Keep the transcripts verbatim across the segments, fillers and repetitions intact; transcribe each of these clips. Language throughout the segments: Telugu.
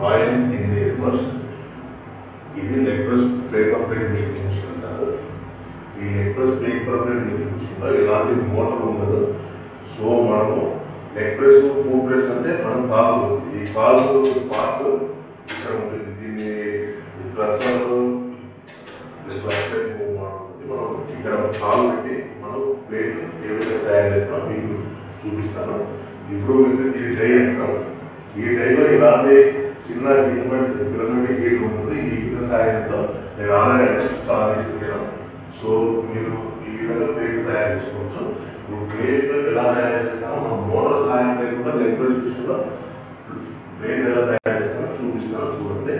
Oil in the rivers. ఇది neck press paper plate making machine అంటారు. ఈ neck press paper plate making మిషన్లో ఎలాంటి మోటార్ ఉండదు. సో మనము నెక్ ప్రెస్ ఫుడ్ ప్రెస్ అంటే మనం కాదు, ఈ కాలు పార్ట్ ఇక్కడ ఉంటుంది. దీన్ని ప్రెషర్ మనం ఇక్కడ కాలు పెట్టి మనం ప్లేట్ ఏ విధంగా తయారు చేస్తామో మీకు చూపిస్తాను. ఇప్పుడు మీకు ఇది డై అంటాం. ఈ డైలో ఇలాంటి చిన్న గిన్నె పిల్లలకి గీట్ ఉంటుంది. ఈ గిన్నె సాయంతో నేను ఆల్రెడీ చాలా తీసుకుంటాను. సో మీరు ఈ విధంగా ప్లేట్ తయారు చేసుకోవచ్చు. ఇప్పుడు ప్లేట్ ఎలా తయారు చేస్తామో మనం మోటార్ సాయం లేకుండా లెగ్ ప్రెస్ మిషన్లో ప్లేట్ ఎలా తయారు చేస్తామో చూపిస్తాను. చూడండి,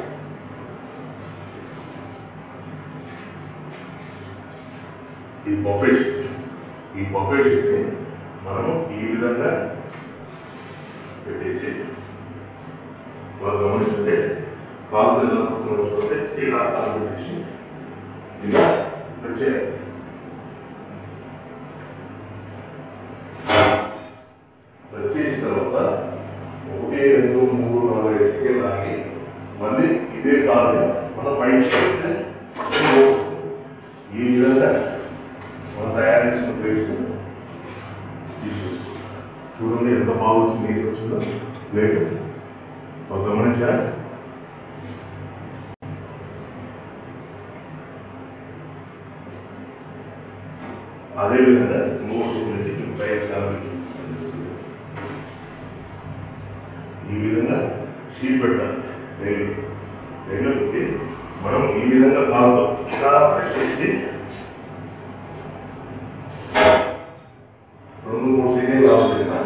ఈ బఫే షీట్ ఈ బఫే షీట్ని మనము ఈ విధంగా పెట్టేసి వాళ్ళు గమనించండి. కాలు ఎలా చూస్తే ఇలా కాలు పెట్టేసి ఇలా వచ్చేయాలి. వచ్చేసిన తర్వాత ఒకటి రెండు మూడు నాలుగు ఐదు సెకండ్ ఆగి మళ్ళీ ఇదే కాలు మనం పైకి చేస్తే ఈ విధంగా మనం తయారు చేసిన ప్లేట్స్ తీసేసుకోవాలి. చూడండి ఎంత బాగా వచ్చింది, నీట్ వచ్చిందో ప్లేట్. గమనించారా? అదేవిధంగా మూడు నుంచి పైకి సాగు ఈ విధంగా షీట్ పెట్టాలి. రైలు రైలు పెట్టి మనం ఈ విధంగా కాలుతో ఇలా ప్రెస్ చేసి రెండు మూడు సెకండ్లు కావాలి కదా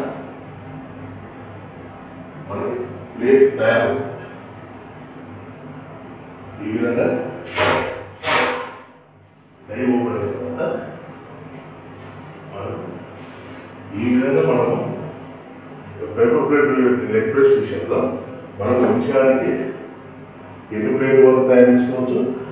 మనకి ప్లేట్ తయారవుతుంది. ఈ విధంగా డై ఓపెన్ అయిన తర్వాత ఈ విధంగా మనము పేపర్ ప్లేట్ ఎక్స్ప్రెస్ విషయంలో మనం నిమిషానికి ఎన్ని ప్లేట్ వరకు తయారు చేసుకోవచ్చు,